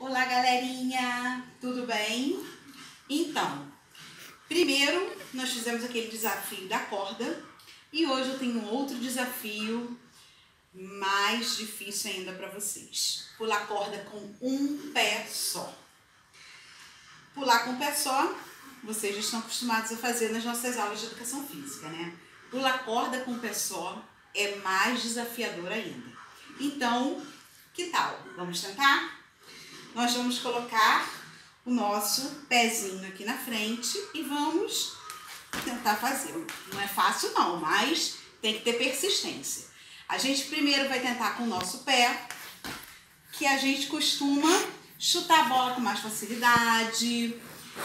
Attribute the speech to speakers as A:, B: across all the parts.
A: Olá, galerinha! Tudo bem? Então, primeiro nós fizemos aquele desafio da corda e hoje eu tenho outro desafio mais difícil ainda para vocês. Pular corda com um pé só. Pular com um pé só, vocês já estão acostumados a fazer nas nossas aulas de educação física, né? Pular corda com um pé só é mais desafiador ainda. Então, que tal? Vamos tentar? Nós vamos colocar o nosso pezinho aqui na frente e vamos tentar fazer. Não é fácil não, mas tem que ter persistência. A gente primeiro vai tentar com o nosso pé, que a gente costuma chutar a bola com mais facilidade,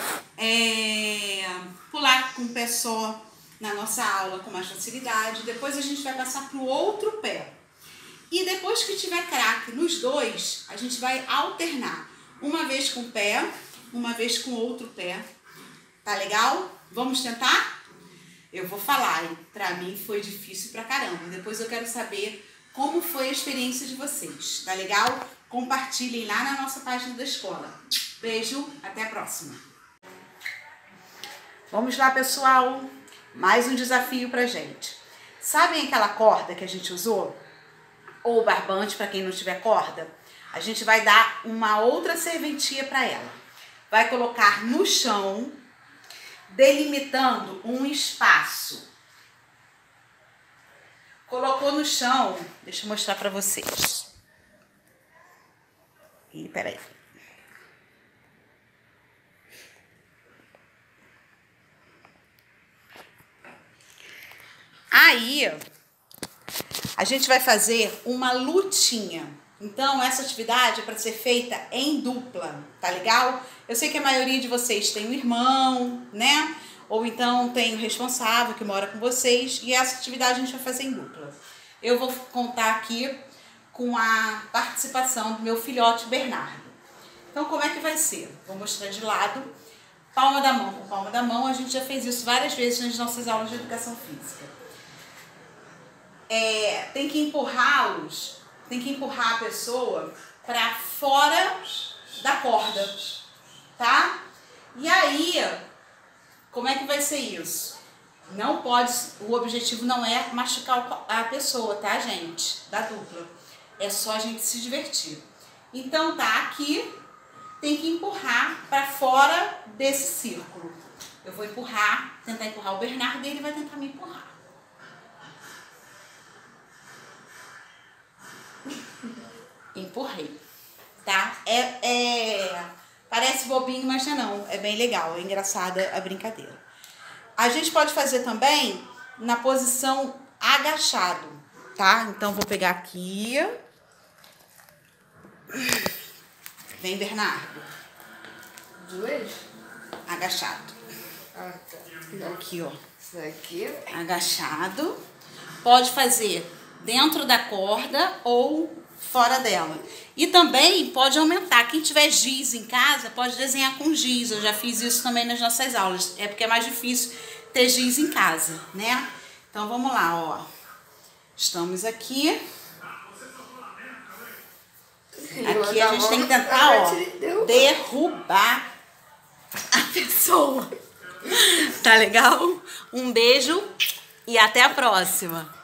A: pular com o pé só na nossa aula com mais facilidade. Depois a gente vai passar para o outro pé. E depois que tiver craque nos dois, a gente vai alternar. Uma vez com o pé, uma vez com o outro pé. Tá legal? Vamos tentar? Eu vou falar, hein? Pra mim foi difícil pra caramba. Depois eu quero saber como foi a experiência de vocês. Tá legal? Compartilhem lá na nossa página da escola. Beijo, até a próxima. Vamos lá, pessoal. Mais um desafio pra gente. Sabem aquela corda que a gente usou? Ou barbante, para quem não tiver corda, a gente vai dar uma outra serventia para ela. Vai colocar no chão, delimitando um espaço. Colocou no chão, deixa eu mostrar para vocês. Ih, peraí. Aí, a gente vai fazer uma lutinha. Então, essa atividade é para ser feita em dupla, tá legal? Eu sei que a maioria de vocês tem um irmão, né? Ou então tem o responsável que mora com vocês. E essa atividade a gente vai fazer em dupla. Eu vou contar aqui com a participação do meu filhote Bernardo. Então, como é que vai ser? Vou mostrar de lado, palma da mão com palma da mão. A gente já fez isso várias vezes nas nossas aulas de educação física. Tem que empurrá-los, tem que empurrar a pessoa para fora da corda, tá? E aí, como é que vai ser isso? Não pode, o objetivo não é machucar a pessoa, tá, gente? Da dupla. É só a gente se divertir. Então, tá, aqui tem que empurrar para fora desse círculo. Eu vou empurrar, tentar empurrar o Bernardo e ele vai tentar me empurrar. Empurrei, tá? Parece bobinho, mas não. É bem legal, é engraçada a brincadeira. A gente pode fazer também na posição agachado, tá? Então, vou pegar aqui. Vem, Bernardo.
B: Dois?
A: Agachado.
B: Ah, tá.
A: Aqui, ó.
B: Isso aqui.
A: Agachado. Pode fazer dentro da corda ou fora dela. E também pode aumentar. Quem tiver giz em casa, pode desenhar com giz. Eu já fiz isso também nas nossas aulas. É porque é mais difícil ter giz em casa, né? Então, vamos lá, ó. Estamos aqui. Aqui a gente tem que tentar, ó, derrubar a pessoa. Tá legal? Um beijo e até a próxima.